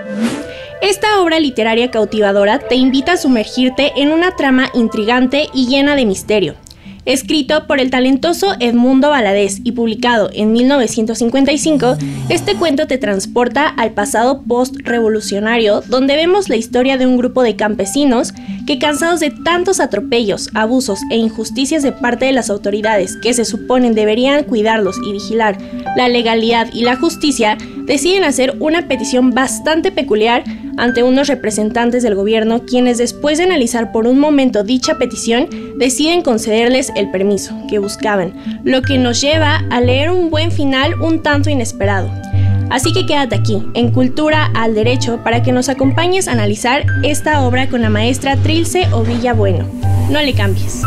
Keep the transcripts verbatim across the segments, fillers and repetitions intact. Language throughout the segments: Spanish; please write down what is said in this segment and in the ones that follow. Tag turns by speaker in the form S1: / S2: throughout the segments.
S1: Esta obra literaria cautivadora te invita a sumergirte en una trama intrigante y llena de misterio. Escrito por el talentoso Edmundo Valadez y publicado en mil novecientos cincuenta y cinco, este cuento te transporta al pasado post-revolucionario, donde vemos la historia de un grupo de campesinos que, cansados de tantos atropellos, abusos e injusticias de parte de las autoridades que se suponen deberían cuidarlos y vigilar la legalidad y la justicia, deciden hacer una petición bastante peculiar ante unos representantes del gobierno, quienes, después de analizar por un momento dicha petición, deciden concederles el permiso que buscaban, lo que nos lleva a leer un buen final un tanto inesperado. Así que quédate aquí, en Cultura al Derecho, para que nos acompañes a analizar esta obra con la maestra Trilce Ovilla Bueno. No le cambies.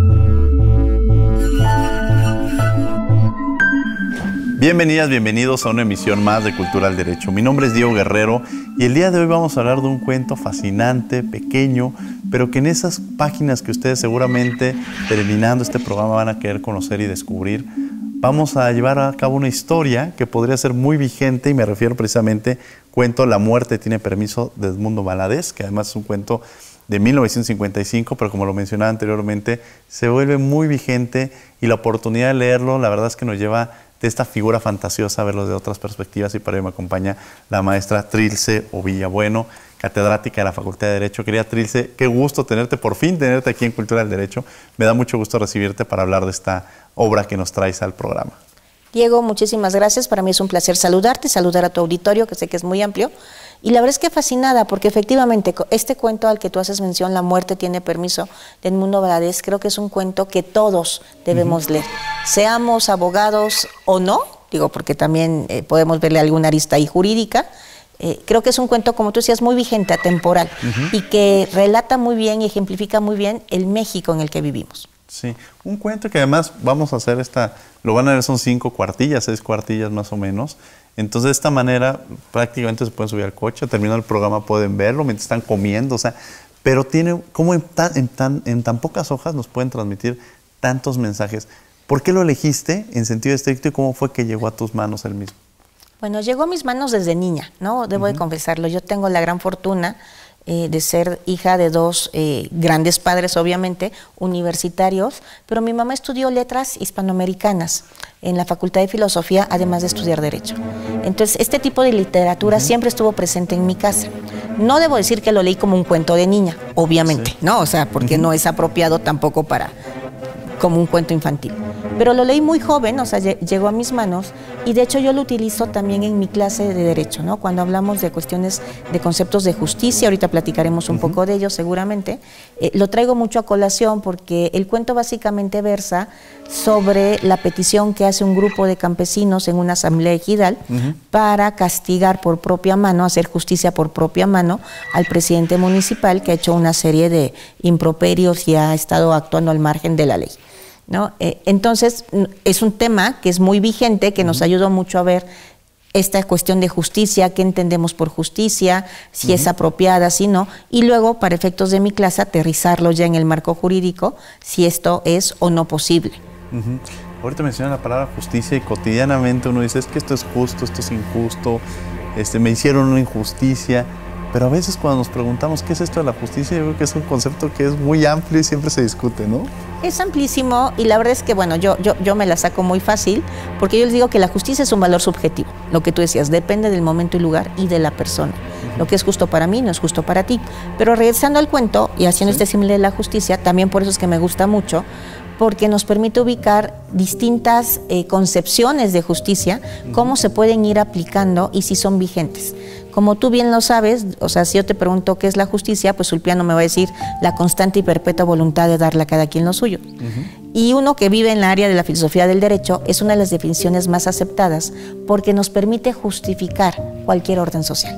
S2: Bienvenidas, bienvenidos a una emisión más de Cultura al Derecho. Mi nombre es Diego Guerrero y el día de hoy vamos a hablar de un cuento fascinante, pequeño, pero que en esas páginas que ustedes seguramente terminando este programa van a querer conocer y descubrir, vamos a llevar a cabo una historia que podría ser muy vigente, y me refiero precisamente al cuento La muerte tiene permiso de Edmundo Valadez, que además es un cuento de mil novecientos cincuenta y cinco, pero como lo mencionaba anteriormente, se vuelve muy vigente y la oportunidad de leerlo, la verdad es que nos lleva de esta figura fantasiosa a verlo de otras perspectivas, y para ello me acompaña la maestra Trilce Ovilla Bueno, catedrática de la Facultad de Derecho. Querida Trilce, qué gusto tenerte, por fin tenerte aquí en Cultura del Derecho. Me da mucho gusto recibirte para hablar de esta obra que nos traes al programa.
S3: Diego, muchísimas gracias. Para mí es un placer saludarte, saludar a tu auditorio, que sé que es muy amplio. Y la verdad es que fascinada, porque efectivamente este cuento al que tú haces mención, La muerte tiene permiso, de Edmundo Valadez, creo que es un cuento que todos debemos uh-huh. leer. Seamos abogados o no, digo, porque también eh, podemos verle alguna arista ahí jurídica. Eh, creo que es un cuento, como tú decías, muy vigente, atemporal, uh-huh. y que relata muy bien y ejemplifica muy bien el México en el que vivimos.
S2: Sí, un cuento que además vamos a hacer esta, lo van a ver, son cinco cuartillas, seis cuartillas más o menos. Entonces, de esta manera, prácticamente se pueden subir al coche, terminando el programa pueden verlo mientras están comiendo, o sea, pero tiene, como en tan, en, tan, en tan pocas hojas nos pueden transmitir tantos mensajes. ¿Por qué lo elegiste en sentido estricto y cómo fue que llegó a tus manos el mismo?
S3: Bueno, llegó a mis manos desde niña, ¿no? Debo uh-huh. de confesarlo. Yo tengo la gran fortuna eh, de ser hija de dos eh, grandes padres, obviamente, universitarios, pero mi mamá estudió letras hispanoamericanas en la Facultad de Filosofía, además de estudiar Derecho. Entonces, este tipo de literatura uh-huh. siempre estuvo presente en mi casa. No debo decir que lo leí como un cuento de niña, obviamente, sí. ¿no? O sea, porque uh-huh. no es apropiado tampoco para como un cuento infantil. Pero lo leí muy joven, o sea, llegó a mis manos, y de hecho yo lo utilizo también en mi clase de Derecho, ¿no? Cuando hablamos de cuestiones de conceptos de justicia, ahorita platicaremos un uh-huh. poco de ello seguramente, eh, lo traigo mucho a colación porque el cuento básicamente versa sobre la petición que hace un grupo de campesinos en una asamblea ejidal uh-huh. para castigar por propia mano, hacer justicia por propia mano al presidente municipal, que ha hecho una serie de improperios y ha estado actuando al margen de la ley, ¿no? Eh, entonces, es un tema que es muy vigente, que nos ayudó mucho a ver esta cuestión de justicia, qué entendemos por justicia, si uh-huh. es apropiada, si no, y luego, para efectos de mi clase, aterrizarlo ya en el marco jurídico, si esto es o no posible.
S2: Uh-huh. Ahorita mencionan la palabra justicia y cotidianamente uno dice, es que esto es justo, esto es injusto, este, me hicieron una injusticia. Pero a veces cuando nos preguntamos qué es esto de la justicia, yo creo que es un concepto que es muy amplio y siempre se discute, ¿no?
S3: Es amplísimo, y la verdad es que, bueno, yo, yo, yo me la saco muy fácil, porque yo les digo que la justicia es un valor subjetivo. Lo que tú decías, depende del momento y lugar y de la persona. Uh-huh. Lo que es justo para mí no es justo para ti. Pero regresando al cuento y haciendo ¿Sí? este símil de la justicia, también por eso es que me gusta mucho, porque nos permite ubicar distintas eh, concepciones de justicia, uh-huh. cómo se pueden ir aplicando y si son vigentes. Como tú bien lo sabes, o sea, si yo te pregunto qué es la justicia, pues Ulpiano me va a decir la constante y perpetua voluntad de darle a cada quien lo suyo. Uh-huh. Y uno que vive en la área de la filosofía del derecho es una de las definiciones más aceptadas porque nos permite justificar cualquier orden social.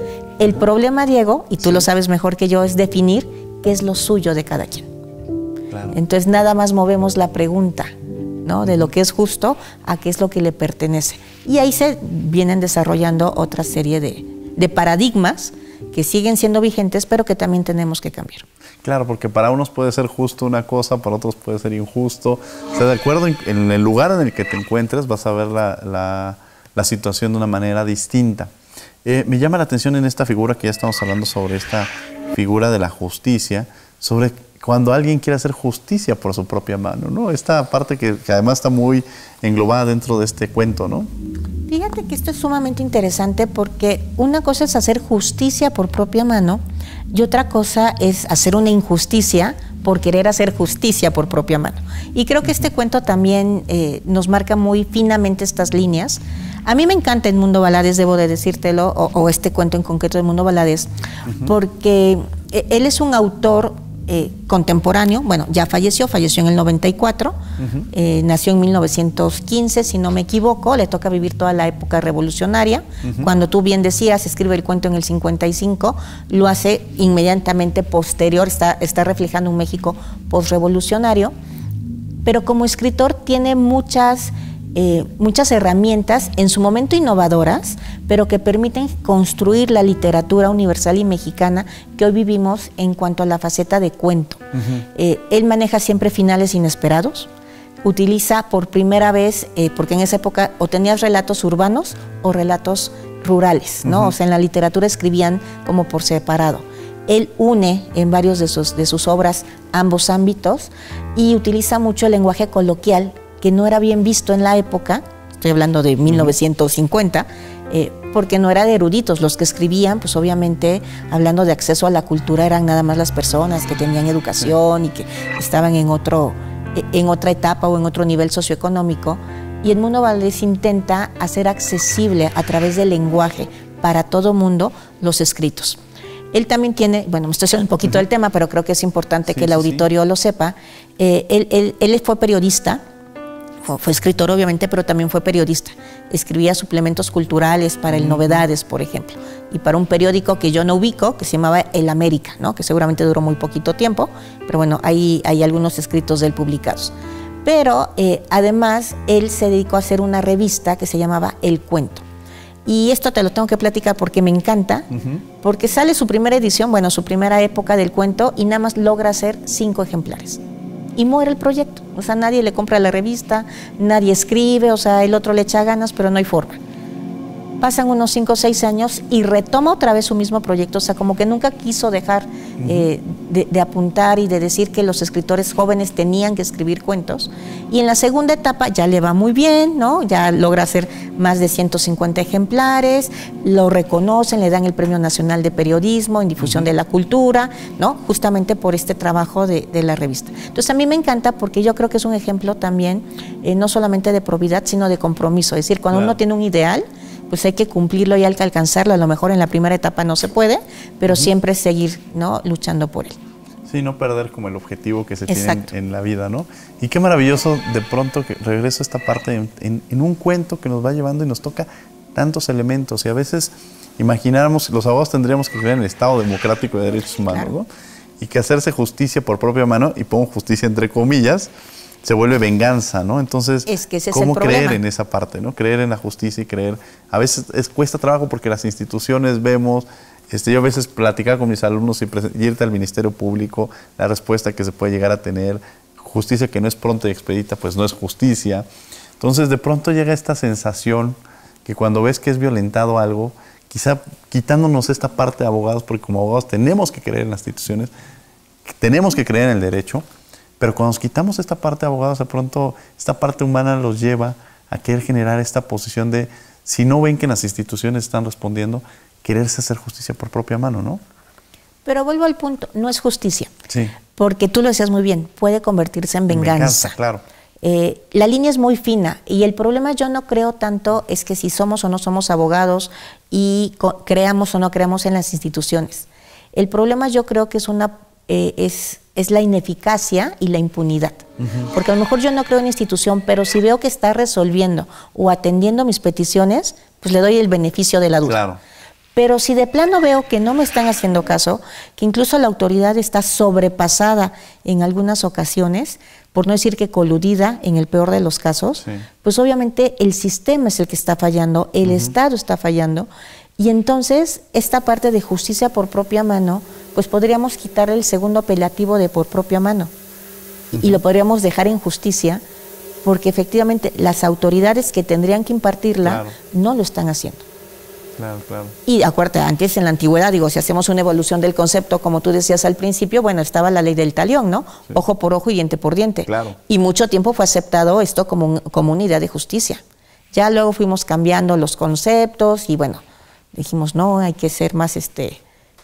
S3: El problema, Diego, y tú sí. lo sabes mejor que yo, es definir qué es lo suyo de cada quien. Claro. Entonces nada más movemos la pregunta, ¿no? De lo que es justo a qué es lo que le pertenece. Y ahí se vienen desarrollando otra serie de, de paradigmas que siguen siendo vigentes, pero que también tenemos que cambiar.
S2: Claro, porque para unos puede ser justo una cosa, para otros puede ser injusto. O sea, de acuerdo en, en el lugar en el que te encuentres, vas a ver la, la, la situación de una manera distinta. Eh, me llama la atención en esta figura que ya estamos hablando sobre esta figura de la justicia, sobre cuando alguien quiere hacer justicia por su propia mano, ¿no? Esta parte que, que además está muy englobada dentro de este cuento, ¿no?
S3: Fíjate que esto es sumamente interesante porque una cosa es hacer justicia por propia mano y otra cosa es hacer una injusticia por querer hacer justicia por propia mano. Y creo que este cuento también eh, nos marca muy finamente estas líneas. A mí me encanta El Mundo Valadez, debo de decírtelo, o, o este cuento en concreto del Mundo Valadez, uh-huh. porque él es un autor eh, contemporáneo, bueno, ya falleció, falleció en el noventa y cuatro, uh-huh. eh, nació en mil novecientos quince, si no me equivoco, le toca vivir toda la época revolucionaria. Uh-huh. Cuando tú bien decías, escribe el cuento en el cincuenta y cinco, lo hace inmediatamente posterior, está, está reflejando un México postrevolucionario, pero como escritor tiene muchas... Eh, muchas herramientas en su momento innovadoras, pero que permiten construir la literatura universal y mexicana que hoy vivimos en cuanto a la faceta de cuento. Uh-huh. eh, él maneja siempre finales inesperados, utiliza por primera vez, eh, porque en esa época o tenías relatos urbanos o relatos rurales, ¿no? Uh-huh. O sea, en la literatura escribían como por separado. Él une en varios de sus, de sus obras ambos ámbitos y utiliza mucho el lenguaje coloquial, que no era bien visto en la época, estoy hablando de mil novecientos cincuenta, eh, porque no era de eruditos los que escribían, pues obviamente hablando de acceso a la cultura eran nada más las personas que tenían educación y que estaban en, otro, en otra etapa o en otro nivel socioeconómico, y El Mundo Valadez intenta hacer accesible a través del lenguaje para todo mundo los escritos. Él también tiene, bueno, me estoy haciendo un poquito uh-huh. del tema, pero creo que es importante sí, que el auditorio sí. lo sepa, eh, él, él, él fue periodista, fue escritor obviamente, pero también fue periodista. Escribía suplementos culturales para el Novedades, por ejemplo, y para un periódico que yo no ubico, que se llamaba El América, ¿no? Que seguramente duró muy poquito tiempo, pero bueno, hay, hay algunos escritos de él publicados. Pero eh, además, él se dedicó a hacer una revista que se llamaba El Cuento. Y esto te lo tengo que platicar porque me encanta, uh-huh. porque sale su primera edición, bueno, su primera época del cuento, y nada más logra hacer cinco ejemplares. Y muere el proyecto, o sea, nadie le compra la revista, nadie escribe, o sea, el otro le echa ganas, pero no hay forma. Pasan unos cinco o seis años y retoma otra vez su mismo proyecto, o sea, como que nunca quiso dejar uh-huh. eh, de, de apuntar y de decir que los escritores jóvenes tenían que escribir cuentos. Y en la segunda etapa ya le va muy bien, ¿no? Ya logra hacer más de ciento cincuenta ejemplares, lo reconocen, le dan el Premio Nacional de Periodismo en Difusión uh-huh. de la Cultura, ¿no? Justamente por este trabajo de, de la revista. Entonces a mí me encanta porque yo creo que es un ejemplo también, eh, no solamente de probidad, sino de compromiso. Es decir, cuando claro. uno tiene un ideal, pues hay que cumplirlo y hay que alcanzarlo. A lo mejor en la primera etapa no se puede, pero uh-huh. siempre seguir, ¿no? luchando por él.
S2: Sí, no perder como el objetivo que se Exacto. tiene en, en la vida, ¿no? Y qué maravilloso de pronto que regreso a esta parte en, en, en un cuento que nos va llevando y nos toca tantos elementos. Y a veces imagináramos, los abogados tendríamos que creer en el Estado democrático de derechos humanos, claro. ¿no? Y que hacerse justicia por propia mano, y pongo justicia entre comillas, se vuelve venganza, ¿no? Entonces,
S3: es que ese
S2: ¿cómo
S3: es el
S2: creer
S3: problema.
S2: en esa parte, ¿no? Creer en la justicia y creer. A veces es, cuesta trabajo porque las instituciones vemos, este, yo a veces platicaba con mis alumnos y, y irte al Ministerio Público, la respuesta que se puede llegar a tener, justicia que no es pronta y expedita, pues no es justicia. Entonces, de pronto llega esta sensación que cuando ves que es violentado algo, quizá quitándonos esta parte de abogados, porque como abogados tenemos que creer en las instituciones, tenemos que creer en el derecho, pero cuando nos quitamos esta parte de abogados, de pronto esta parte humana los lleva a querer generar esta posición de, si no ven que las instituciones están respondiendo, quererse hacer justicia por propia mano, ¿no?
S3: Pero vuelvo al punto, no es justicia.
S2: Sí.
S3: Porque tú lo decías muy bien, puede convertirse en venganza.
S2: Venganza, claro.
S3: Eh, la línea es muy fina y el problema yo no creo tanto es que si somos o no somos abogados y creamos o no creamos en las instituciones. El problema yo creo que es una eh, es es la ineficacia y la impunidad. Uh-huh. Porque a lo mejor yo no creo en institución, pero si veo que está resolviendo o atendiendo mis peticiones, pues le doy el beneficio de la duda.
S2: Claro.
S3: Pero si de plano veo que no me están haciendo caso, que incluso la autoridad está sobrepasada en algunas ocasiones, por no decir que coludida en el peor de los casos, sí. pues obviamente el sistema es el que está fallando, el uh-huh. Estado está fallando, y entonces esta parte de justicia por propia mano, pues podríamos quitar el segundo apelativo de por propia mano uh-huh. y lo podríamos dejar en justicia, porque efectivamente las autoridades que tendrían que impartirla claro. no lo están haciendo.
S2: Claro, claro.
S3: Y acuérdate, antes en la antigüedad, digo, si hacemos una evolución del concepto, como tú decías al principio, bueno, estaba la ley del talión, ¿no? Sí. Ojo por ojo y diente por diente.
S2: Claro.
S3: Y mucho tiempo fue aceptado esto como, un, como una idea de justicia. Ya luego fuimos cambiando los conceptos y bueno, dijimos, no, hay que ser más, este,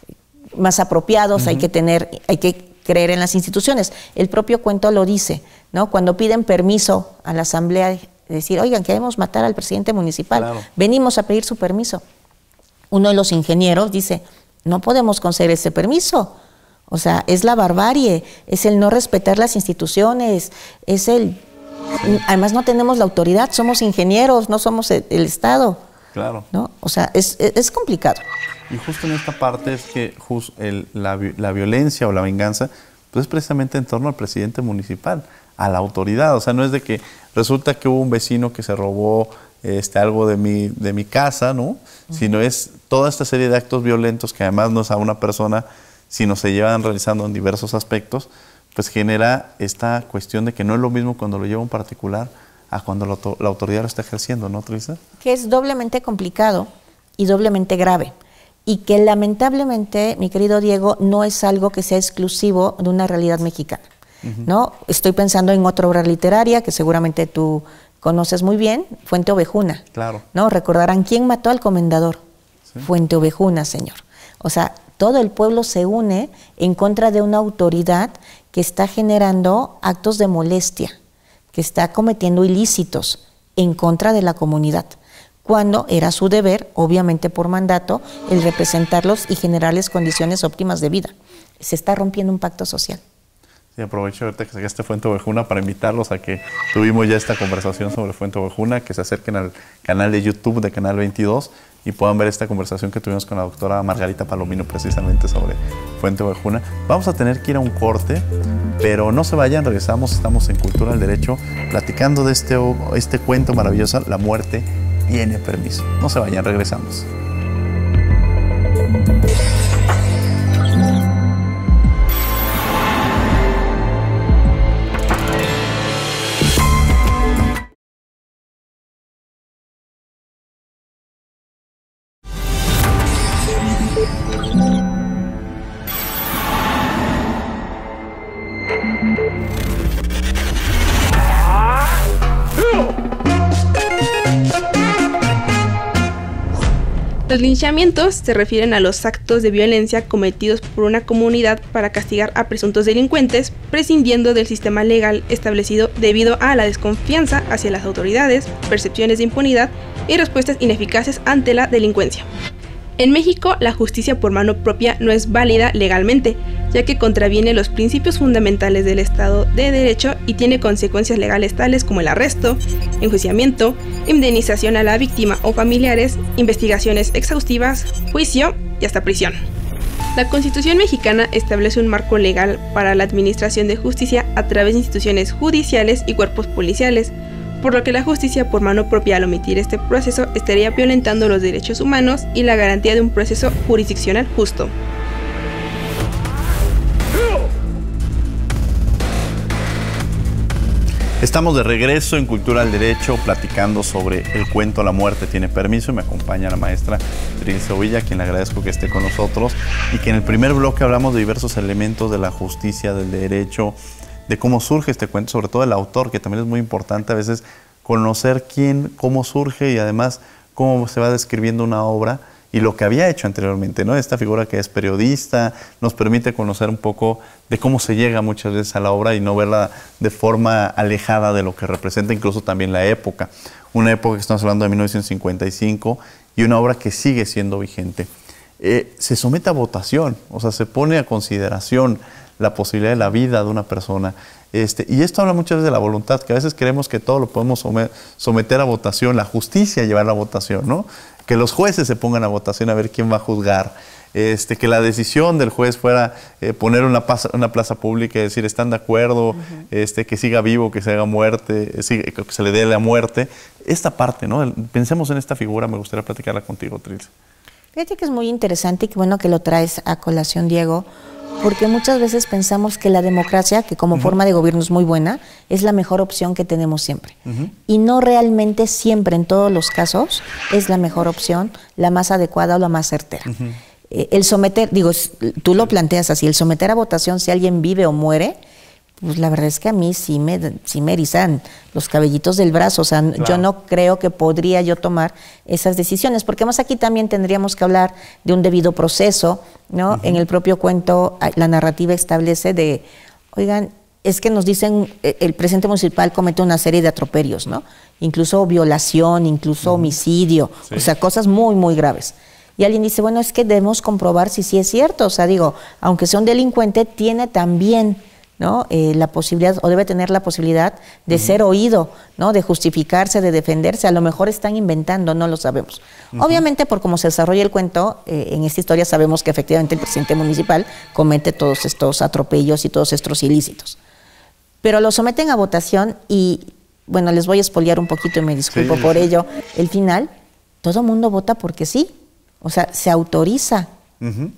S3: más apropiados, uh-huh. hay que tener, hay que creer en las instituciones. El propio cuento lo dice, ¿no? Cuando piden permiso a la asamblea, decir, oigan, queremos matar al presidente municipal, claro. venimos a pedir su permiso. Uno de los ingenieros dice, no podemos conceder ese permiso. O sea, es la barbarie, es el no respetar las instituciones, es el... Sí. Además no tenemos la autoridad, somos ingenieros, no somos el, el Estado.
S2: Claro.
S3: ¿No? O sea, es, es, es complicado.
S2: Y justo en esta parte es que just el, la, la violencia o la venganza, pues es precisamente en torno al presidente municipal, a la autoridad. O sea, no es de que resulta que hubo un vecino que se robó este, algo de mi, de mi casa, ¿no? Uh-huh. Sino es toda esta serie de actos violentos que además no es a una persona, sino se llevan realizando en diversos aspectos, pues genera esta cuestión de que no es lo mismo cuando lo lleva un particular a cuando la, la autoridad lo está ejerciendo, ¿no, Teresa? Que
S3: es doblemente complicado y doblemente grave. Y que lamentablemente, mi querido Diego, no es algo que sea exclusivo de una realidad mexicana. Uh-huh. ¿No? Estoy pensando en otra obra literaria que seguramente tú conoces muy bien, Fuente Ovejuna.
S2: Claro.
S3: ¿No? Recordarán quién mató al comendador. ¿Sí? Fuente Ovejuna, señor. O sea, todo el pueblo se une en contra de una autoridad que está generando actos de molestia, que está cometiendo ilícitos en contra de la comunidad, cuando era su deber, obviamente por mandato, el representarlos y generarles condiciones óptimas de vida. Se está rompiendo un pacto social.
S2: Sí, aprovecho ahorita que sacaste Fuente Ovejuna para invitarlos a que tuvimos ya esta conversación sobre Fuente Ovejuna, que se acerquen al canal de YouTube de Canal veintidós y puedan ver esta conversación que tuvimos con la doctora Margarita Palomino precisamente sobre Fuente Ovejuna. Vamos a tener que ir a un corte, pero no se vayan, regresamos, estamos en Cultura del Derecho, platicando de este, este cuento maravilloso, La muerte tiene permiso. No se vayan, regresamos.
S1: Los linchamientos se refieren a los actos de violencia cometidos por una comunidad para castigar a presuntos delincuentes, prescindiendo del sistema legal establecido debido a la desconfianza hacia las autoridades, percepciones de impunidad y respuestas ineficaces ante la delincuencia. En México, la justicia por mano propia no es válida legalmente, ya que contraviene los principios fundamentales del Estado de Derecho y tiene consecuencias legales tales como el arresto, enjuiciamiento, indemnización a la víctima o familiares, investigaciones exhaustivas, juicio y hasta prisión. La Constitución mexicana establece un marco legal para la administración de justicia a través de instituciones judiciales y cuerpos policiales, por lo que la justicia por mano propia al omitir este proceso estaría violentando los derechos humanos y la garantía de un proceso jurisdiccional justo.
S2: Estamos de regreso en Cultura del Derecho platicando sobre el cuento La muerte tiene permiso y me acompaña la maestra Trilce Ovilla, a quien le agradezco que esté con nosotros y que en el primer bloque hablamos de diversos elementos de la justicia, del derecho, de cómo surge este cuento, sobre todo el autor, que también es muy importante a veces conocer quién, cómo surge y además cómo se va describiendo una obra y lo que había hecho anteriormente, ¿no? Esta figura que es periodista nos permite conocer un poco de cómo se llega muchas veces a la obra y no verla de forma alejada de lo que representa incluso también la época. Una época que estamos hablando de mil novecientos cincuenta y cinco y una obra que sigue siendo vigente. Eh, se somete a votación, o sea, se pone a consideración la posibilidad de la vida de una persona. Este, y esto habla muchas veces de la voluntad, que a veces creemos que todo lo podemos someter a votación, la justicia llevar a votación, ¿no? Que los jueces se pongan a votación a ver quién va a juzgar, este, que la decisión del juez fuera eh, poner una plaza, una plaza pública y decir están de acuerdo, uh-huh. este, que siga vivo, que se haga muerte, que se le dé la muerte. Esta parte, ¿no? Pensemos en esta figura, me gustaría platicarla contigo, Trilce.
S3: Fíjate que es muy interesante y que bueno que lo traes a colación, Diego, porque muchas veces pensamos que la democracia, que como uh-huh. forma de gobierno es muy buena, es la mejor opción que tenemos siempre. Uh-huh. Y no realmente siempre, en todos los casos, es la mejor opción, la más adecuada o la más certera. Uh-huh. eh, el someter, digo, tú lo planteas así, el someter a votación si alguien vive o muere, pues la verdad es que a mí sí me, sí me erizan los cabellitos del brazo, o sea, claro. yo no creo que podría yo tomar esas decisiones, porque más aquí también tendríamos que hablar de un debido proceso, ¿no? Uh-huh. En el propio cuento la narrativa establece de, oigan, es que nos dicen, el presidente municipal comete una serie de atropellos, ¿no? Incluso violación, incluso uh-huh. homicidio, sí. o sea, cosas muy, muy graves. Y alguien dice, bueno, es que debemos comprobar si sí es cierto, o sea, digo, aunque sea un delincuente, tiene también... ¿no? Eh, la posibilidad, o debe tener la posibilidad de uh-huh. ser oído, ¿no? De justificarse, de defenderse. A lo mejor están inventando, no lo sabemos. Uh-huh. Obviamente, por cómo se desarrolla el cuento, eh, en esta historia sabemos que efectivamente el presidente municipal comete todos estos atropellos y todos estos ilícitos. Pero lo someten a votación y, bueno, les voy a espoliar un poquito y me disculpo sí, por sí. ello. El final, todo mundo vota porque sí. O sea, se autoriza. Uh-huh.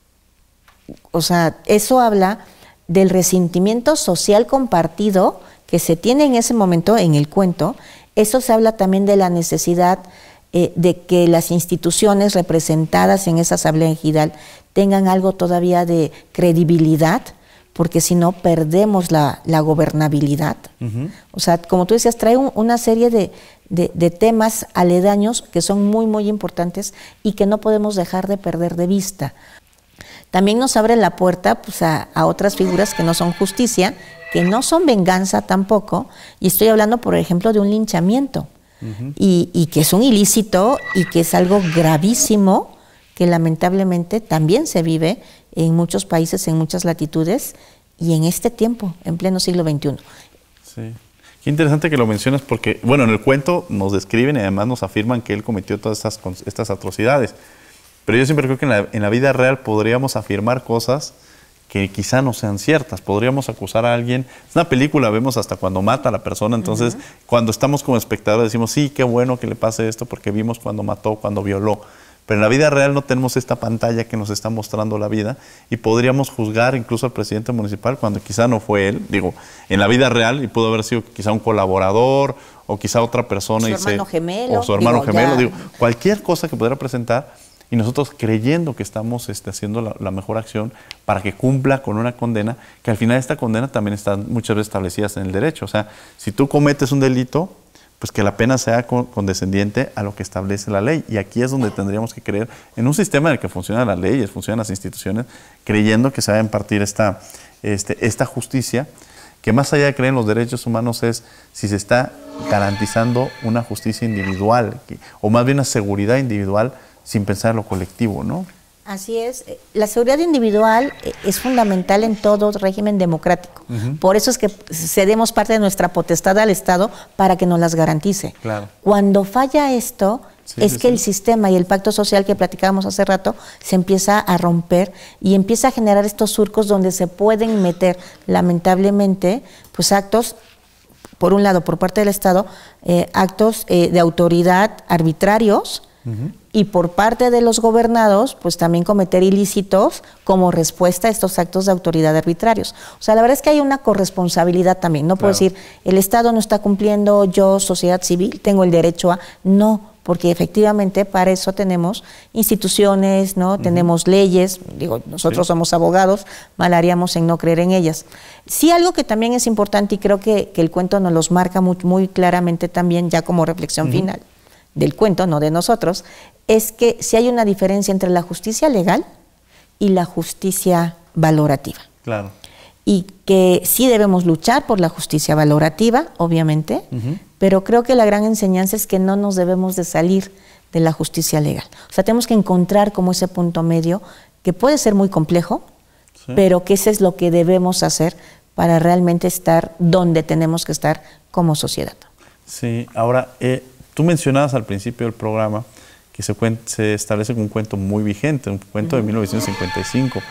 S3: O sea, eso habla del resentimiento social compartido que se tiene en ese momento en el cuento. Eso se habla también de la necesidad eh, de que las instituciones representadas en esa asamblea ejidal tengan algo todavía de credibilidad, porque si no perdemos la, la gobernabilidad. Uh-huh. O sea, como tú decías, trae un, una serie de, de, de temas aledaños que son muy, muy importantes y que no podemos dejar de perder de vista. También nos abre la puerta pues, a, a otras figuras que no son justicia, que no son venganza tampoco, y estoy hablando, por ejemplo, de un linchamiento, uh-huh. y, y que es un ilícito y que es algo gravísimo, que lamentablemente también se vive en muchos países, en muchas latitudes, y en este tiempo, en pleno siglo veintiuno.
S2: Sí. Qué interesante que lo mencionas porque, bueno, en el cuento nos describen y además nos afirman que él cometió todas estas, estas atrocidades. Pero yo siempre creo que en la, en la vida real podríamos afirmar cosas que quizá no sean ciertas. Podríamos acusar a alguien. Es una película, vemos hasta cuando mata a la persona. Entonces, uh-huh. cuando estamos como espectadores decimos, sí, qué bueno que le pase esto porque vimos cuando mató, cuando violó. Pero en la vida real no tenemos esta pantalla que nos está mostrando la vida y podríamos juzgar incluso al presidente municipal cuando quizá no fue él. Digo, en la vida real y pudo haber sido quizá un colaborador o quizá otra persona.
S3: Su
S2: y
S3: hermano
S2: se,
S3: gemelo.
S2: O su hermano
S3: digo,
S2: gemelo.
S3: Ya.
S2: Digo, cualquier cosa que pudiera presentar. Y nosotros creyendo que estamos este, haciendo la, la mejor acción para que cumpla con una condena, que al final esta condena también está muchas veces establecida en el derecho. O sea, si tú cometes un delito, pues que la pena sea con, condescendiente a lo que establece la ley. Y aquí es donde tendríamos que creer en un sistema en el que funcionan las leyes, funcionan las instituciones, creyendo que se va a impartir esta, este, esta justicia, que más allá de creer en los derechos humanos es si se está garantizando una justicia individual, que, o más bien una seguridad individual, sin pensar en lo colectivo, ¿no?
S3: Así es. La seguridad individual es fundamental en todo régimen democrático. Uh-huh. Por eso es que cedemos parte de nuestra potestad al Estado para que nos las garantice.
S2: Claro.
S3: Cuando falla esto, sí, es sí, que sí. el sistema y el pacto social que platicábamos hace rato se empieza a romper y empieza a generar estos surcos donde se pueden meter, lamentablemente, pues actos, por un lado, por parte del Estado, eh, actos eh, de autoridad arbitrarios, uh-huh. y por parte de los gobernados, pues también cometer ilícitos como respuesta a estos actos de autoridad arbitrarios. O sea, la verdad es que hay una corresponsabilidad también. No puedo decir, el Estado no está cumpliendo, yo, sociedad civil, tengo el derecho a... No, porque efectivamente para eso tenemos instituciones, ¿no? Uh-huh. Tenemos leyes, digo, nosotros sí. somos abogados, mal haríamos en no creer en ellas. Sí, algo que también es importante y creo que, que el cuento nos los marca muy, muy claramente también ya como reflexión uh-huh. final del cuento, no de nosotros, es que si hay una diferencia entre la justicia legal y la justicia valorativa.
S2: Claro.
S3: Y que sí debemos luchar por la justicia valorativa, obviamente, uh-huh. pero creo que la gran enseñanza es que no nos debemos de salir de la justicia legal. O sea, tenemos que encontrar como ese punto medio que puede ser muy complejo, sí. pero que eso es lo que debemos hacer para realmente estar donde tenemos que estar como sociedad.
S2: Sí, ahora... Eh... Tú mencionabas al principio del programa que se, se establece un cuento muy vigente, un cuento uh-huh. de mil novecientos cincuenta y cinco.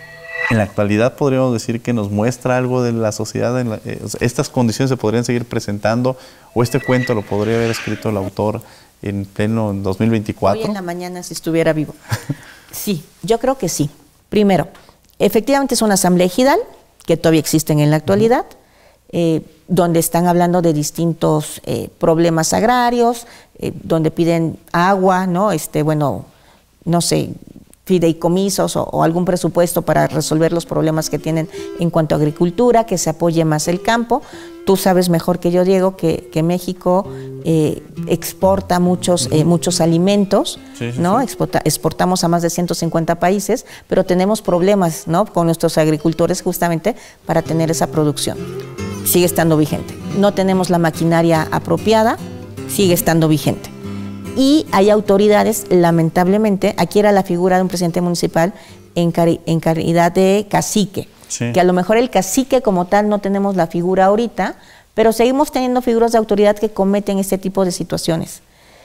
S2: En la actualidad podríamos decir que nos muestra algo de la sociedad. En la, eh, ¿Estas condiciones se podrían seguir presentando o este cuento lo podría haber escrito el autor en pleno dos mil veinticuatro?
S3: Hoy en la mañana si estuviera vivo. Sí, yo creo que sí. Primero, efectivamente es una asamblea ejidal, que todavía existen en la actualidad, eh, donde están hablando de distintos eh, problemas agrarios, eh, donde piden agua, ¿no? Este, bueno, no sé, fideicomisos o, o algún presupuesto para resolver los problemas que tienen en cuanto a agricultura, que se apoye más el campo. Tú sabes mejor que yo, Diego, que, que México eh, exporta muchos, eh, muchos alimentos, sí, sí, ¿no? Sí. Exporta, exportamos a más de ciento cincuenta países, pero tenemos problemas, ¿no? Con nuestros agricultores justamente para tener esa producción. Sigue estando vigente. No tenemos la maquinaria apropiada, sigue estando vigente. Y hay autoridades, lamentablemente, aquí era la figura de un presidente municipal en, cari en calidad de cacique, sí. que a lo mejor el cacique como tal no tenemos la figura ahorita, pero seguimos teniendo figuras de autoridad que cometen este tipo de situaciones.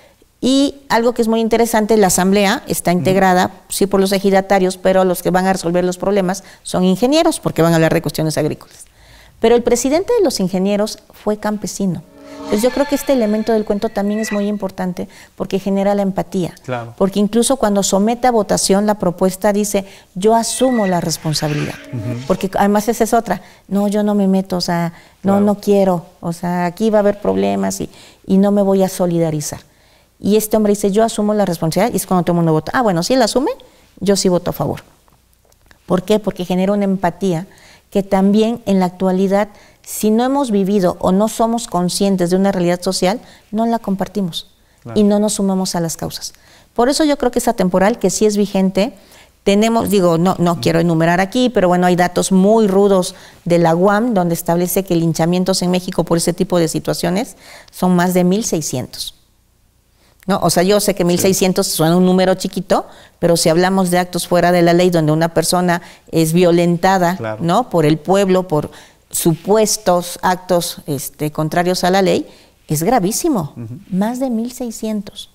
S3: Y algo que es muy interesante, la asamblea está integrada, uh-huh. sí, por los ejidatarios, pero los que van a resolver los problemas son ingenieros, porque van a hablar de cuestiones agrícolas. Pero el presidente de los ingenieros fue campesino. Entonces yo creo que este elemento del cuento también es muy importante porque genera la empatía. Claro. Porque incluso cuando somete a votación la propuesta dice, yo asumo la responsabilidad. Uh-huh. Porque además esa es otra, no, yo no me meto, o sea, no, claro. no quiero, o sea, aquí va a haber problemas y, y no me voy a solidarizar. Y este hombre dice, yo asumo la responsabilidad y es cuando todo el mundo vota. Ah, bueno, si él asume, yo sí voto a favor. ¿Por qué? Porque genera una empatía que también en la actualidad, si no hemos vivido o no somos conscientes de una realidad social, no la compartimos claro. y no nos sumamos a las causas. Por eso yo creo que esa temporal, que sí es vigente, tenemos, digo, no, no quiero enumerar aquí, pero bueno, hay datos muy rudos de la U A M, donde establece que linchamientos en México por ese tipo de situaciones son más de mil seiscientos. ¿No? O sea, yo sé que mil seiscientos sí. suena un número chiquito, pero si hablamos de actos fuera de la ley donde una persona es violentada claro. ¿no? por el pueblo, por supuestos actos este, contrarios a la ley, es gravísimo, uh-huh. más de mil seiscientos.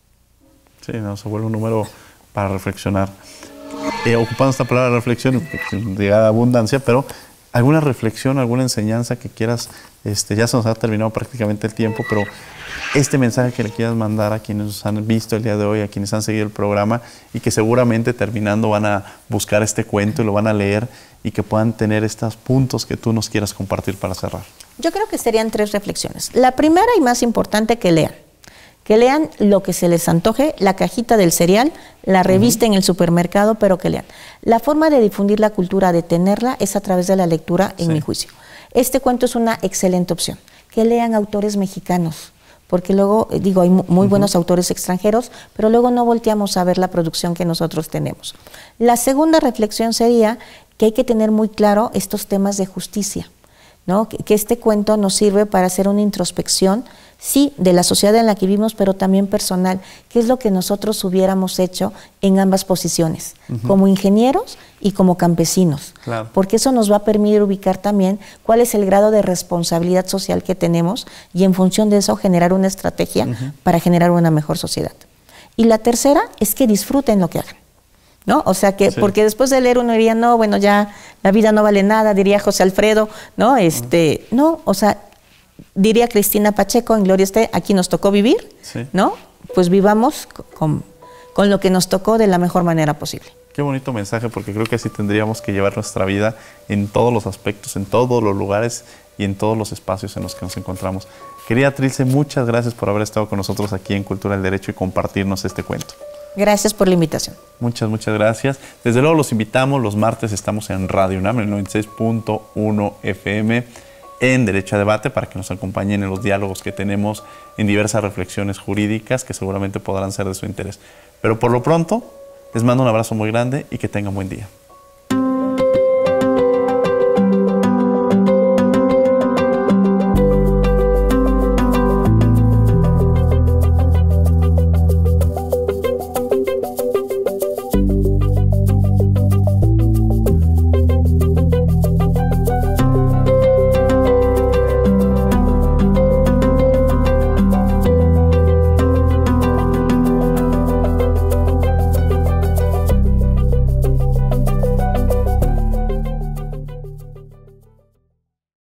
S2: Sí, no, se vuelve un número para reflexionar. Eh, ocupando esta palabra reflexión, llegada a abundancia, pero alguna reflexión, alguna enseñanza que quieras, este, ya se nos ha terminado prácticamente el tiempo, pero este mensaje que le quieras mandar a quienes nos han visto el día de hoy, a quienes han seguido el programa y que seguramente terminando van a buscar este cuento y lo van a leer y que puedan tener estos puntos que tú nos quieras compartir para cerrar.
S3: Yo creo que serían tres reflexiones. La primera y más importante, que lean. Que lean lo que se les antoje, la cajita del cereal, la revista uh-huh. en el supermercado, pero que lean. La forma de difundir la cultura, de tenerla, es a través de la lectura, en sí. mi juicio. Este cuento es una excelente opción. Que lean autores mexicanos, porque luego, digo, hay muy uh-huh. buenos autores extranjeros, pero luego no volteamos a ver la producción que nosotros tenemos. La segunda reflexión sería que hay que tener muy claro estos temas de justicia, ¿no? Que, que este cuento nos sirve para hacer una introspección, sí, de la sociedad en la que vivimos, pero también personal, qué es lo que nosotros hubiéramos hecho en ambas posiciones, uh-huh. como ingenieros y como campesinos, claro. porque eso nos va a permitir ubicar también cuál es el grado de responsabilidad social que tenemos y en función de eso generar una estrategia uh-huh. para generar una mejor sociedad. Y la tercera es que disfruten lo que hagan, ¿no? O sea que, sí. porque después de leer uno diría, no, bueno, ya la vida no vale nada, diría José Alfredo, ¿no? Este, uh-huh. no, o sea, diría Cristina Pacheco, en Gloria esté, aquí nos tocó vivir, sí. ¿no? Pues vivamos con, con lo que nos tocó de la mejor manera posible.
S2: Qué bonito mensaje, porque creo que así tendríamos que llevar nuestra vida en todos los aspectos, en todos los lugares y en todos los espacios en los que nos encontramos. Querida Trilce, muchas gracias por haber estado con nosotros aquí en Cultura del Derecho y compartirnos este cuento.
S3: Gracias por la invitación.
S2: Muchas, muchas gracias. Desde luego los invitamos, los martes estamos en Radio UNAM, en noventa y seis punto uno F M, en Derecho a Debate, para que nos acompañen en los diálogos que tenemos, en diversas reflexiones jurídicas que seguramente podrán ser de su interés. Pero por lo pronto, les mando un abrazo muy grande y que tengan buen día.